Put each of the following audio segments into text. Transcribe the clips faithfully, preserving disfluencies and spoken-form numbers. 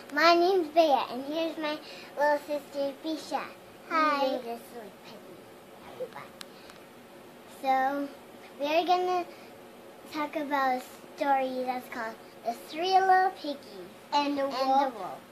My name's Bea, and here's my little sister, Bisha. Hi. This is Peggy, everybody. So, we're going to talk about a story that's called The Three Little Piggies. And the and wolf. The wolf.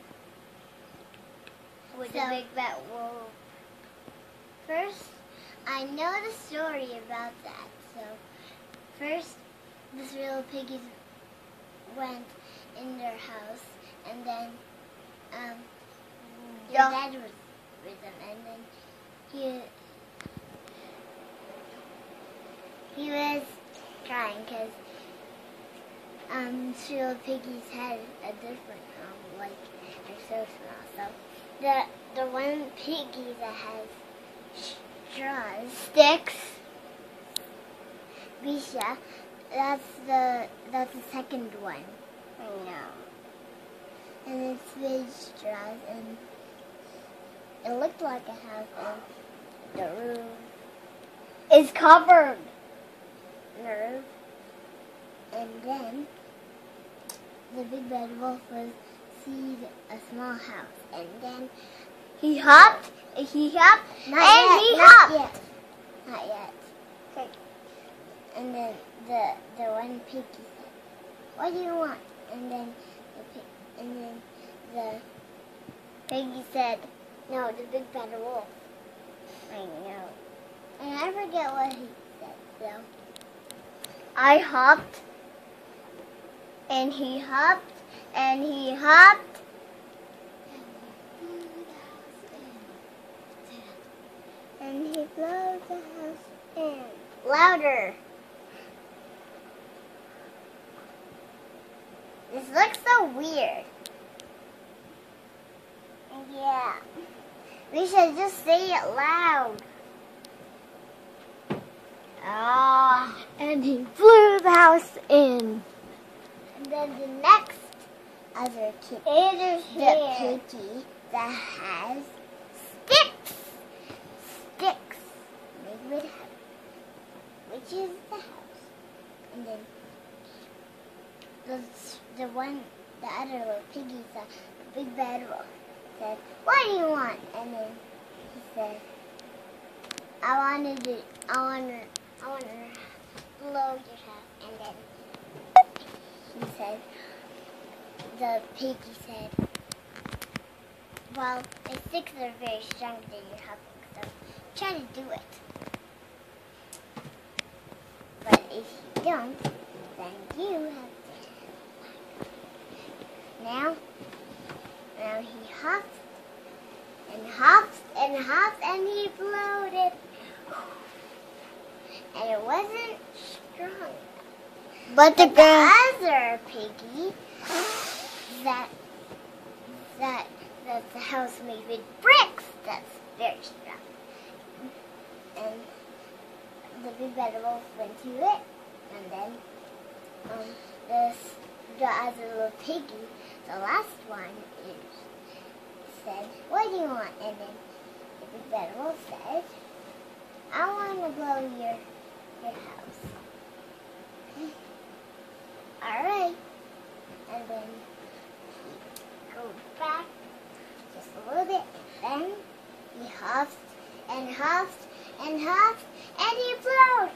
With So, the big fat wolf. First, I know the story about that. So, first, the three little piggies went in their house, and then um, their Yeah. dad was with them, and then he he was crying because um, three little piggies had a different home, like they're so small. So the the one piggy that has straws, Sticks. Bisha, that's the that's the second one. I know. And it's big straws, and it looked like a house, and the roof It's covered. the roof. And then the big bad wolf was seed a small house, and then He hopped. He hopped. not and yet, he not hopped. yet, not yet. Okay. And then the the one piggy said, "What do you want?" And then the pig, and then the piggy said, "No, the big bad wolf." I know. And I forget what he said, though. I hopped. And he hopped. And he hopped. And he blew the house in. Louder. This looks so weird. Yeah. We should just say it loud. Ah. And he blew the house in. And then the next other kid, It is the here. piggy that has sticks. Sticks made with hay, which is the house. And then the the one, the other little piggy, the big bad wolf, said, "What do you want?" And then he said, "I wanted it. I want to. I want to blow your house." And then he said, the piggy said, "Well, my sticks are very strong than your hopping, so try to do it. But if you don't, then you have to." Now, now he hops and hops and hops, and he floated. And it wasn't strong. But the But girl. the other piggy, that that that's a house made with bricks, that's very strong. And the big bad wolf went to it, and then um, this the other little piggy, the last one, is, said, "What do you want?" And then the big bad wolf said, "I want to blow your your house." All right. And then he goes back just a little bit, and then he hops and hops and hops, and he flowed.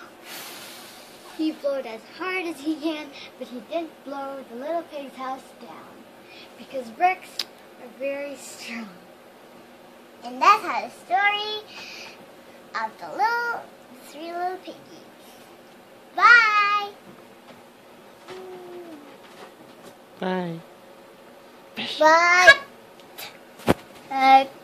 He blowed as hard as he can, but he didn't blow the little pig's house down because bricks are very strong. And that's how the story of the little the three little piggies. Bye. Bye. Bye. Uh,